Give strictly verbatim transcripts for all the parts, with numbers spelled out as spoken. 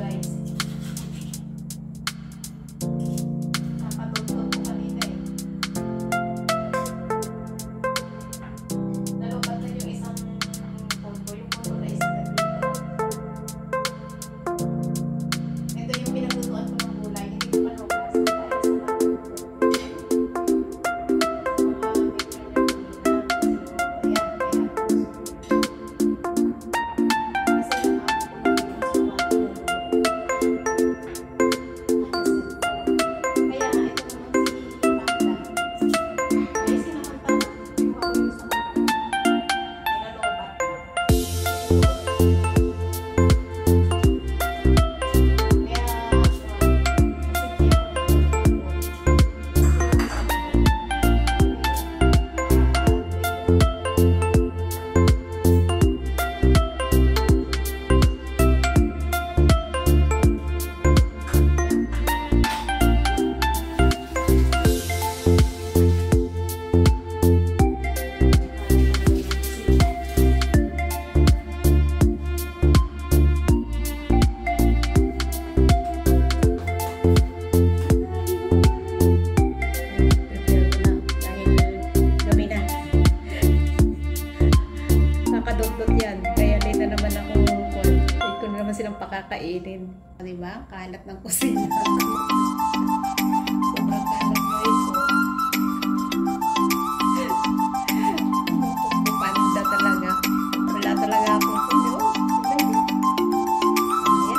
guys. Nakatulog ko kanina eh. Nalubat na yung isang punto. Yung punto na isang nandito. Ito yung pinaglutuan ko ng gulay. Hindi ko pa lugas. Silang pakakainin. Diba? Kalat ng kusina. Sobrang kalat guys. Pupanda talaga. Wala talaga akong kundi. Oh, ayan.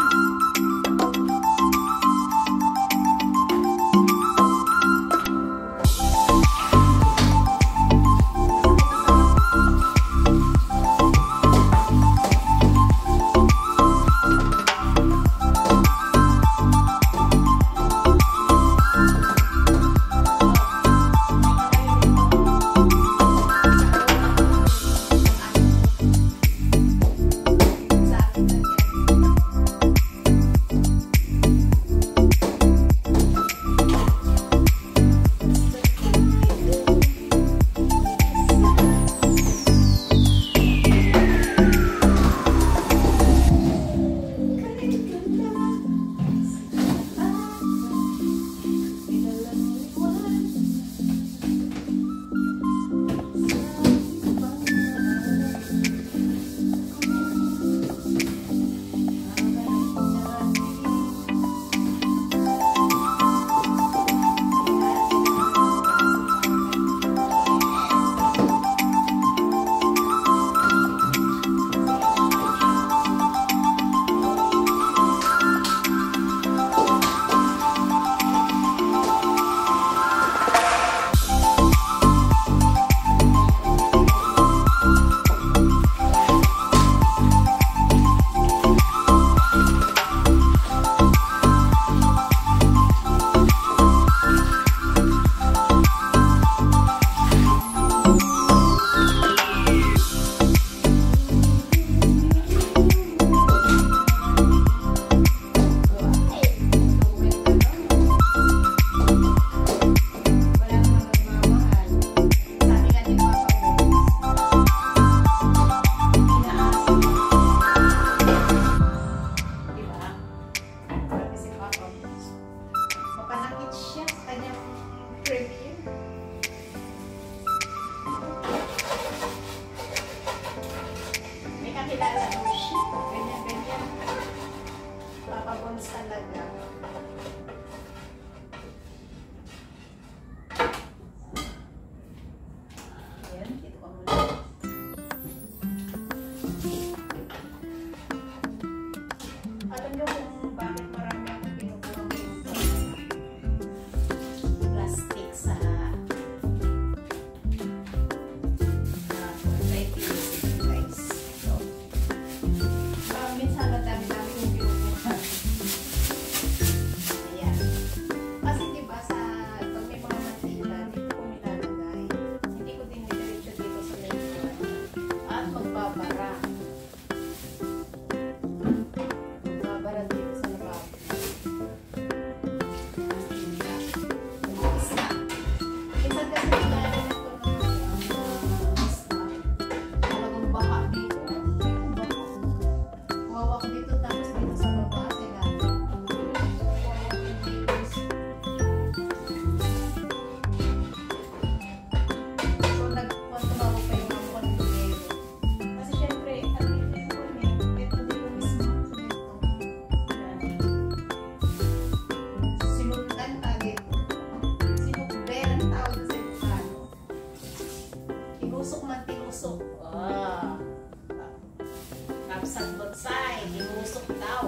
daw.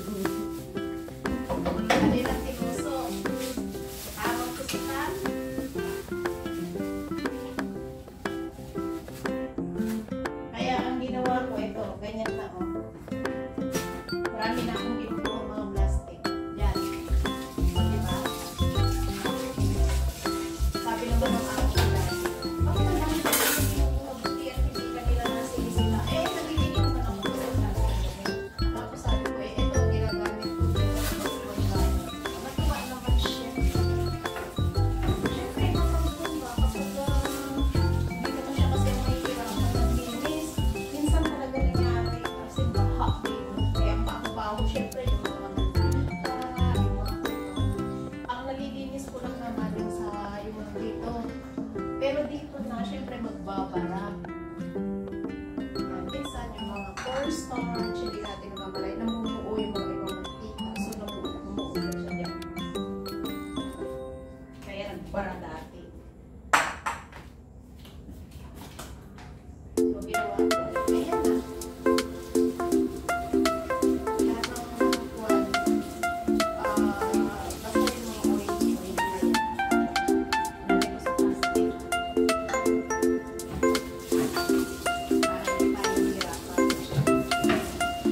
Kanilang tinuso. Tawag ko sa kaya ang ginawa ko ito, ganyan na oh. Marami na akong ginukuha mga plastic. Yan. Diba? Sabi naman ng ako dahil, bakit ang dami na mabuti at hindi kanila nasinisita? Eh, nagiging naman ako sa plastic. Tapos sabi ko, eh, ito ginagamit ko dito. Matuwa naman siya. Siyempre, matuwa kapag hindi naman siya kasi mahihirapan ng linis. Minsan talaga nangyari kasi baha dito. Kaya paang-baho, siyempre, yung mga mantika, yung mga dito. Ang nalilinis ko lang naman yung sa yung mga dito. Pero dito na, siyempre, magbabara. Yan, minsan yung mga cornstarch, hindi natin namamalay, namumuo yung mga ibang mantika. So, namumuo na siya dyan. Kaya nagbara dati. So, ginawa ko. Ayan na. Lahat ng mga kuwan, ah, basta yung mga orange-orange na yan. Lagay ko sa plastic. Para hindi tayo hihirapan siya.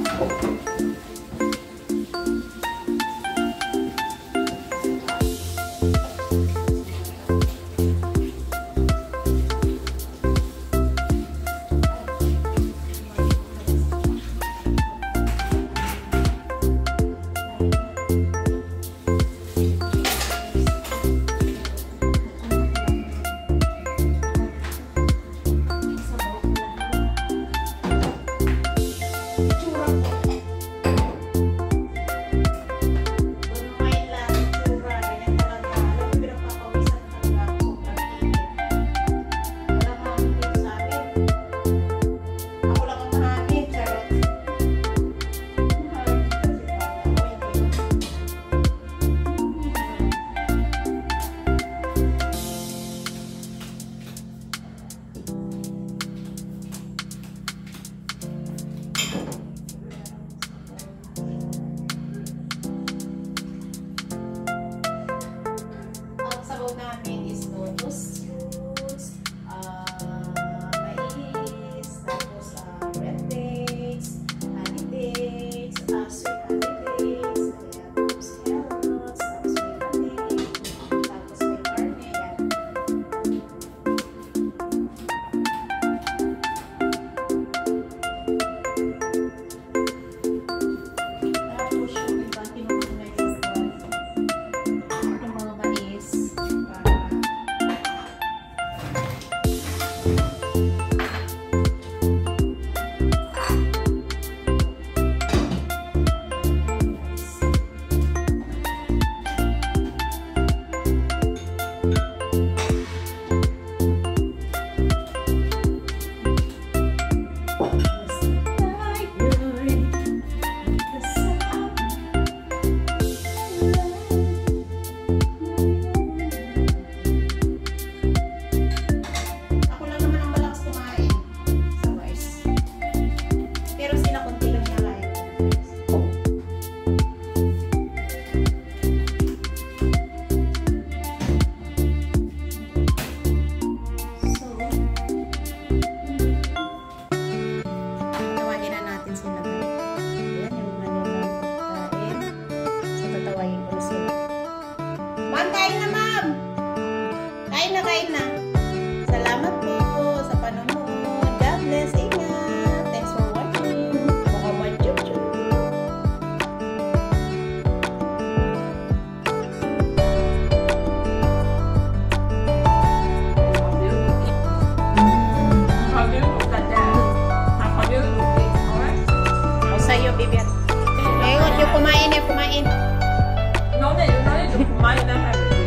Ang sabaw namin is lotus roots, ah, mais, tapos ah, red dates, honey dates, ah, sweet honey dates, ayan, tapos carrots, tapos may honey, tapos may carne, yan. Tapos yung iba, kinuha na yung yung mga mais para ako lang naman ang malakas kumain sa rice. Pero sila konti lang niya kaya ng rice. So, tawagin na natin sila. Yan yung kanilang kain. So, tatawagin ko na sila. Ma'am, kain na ma'am! Kain na, kain na! Salamat po sa panonood. God bless. Ingat. Thanks for watching. Baka ma-chup-chup. O sa'yo, Bibian. Ngayon, yung kumain, yung kumain. No, no, no, no, mine, I have it.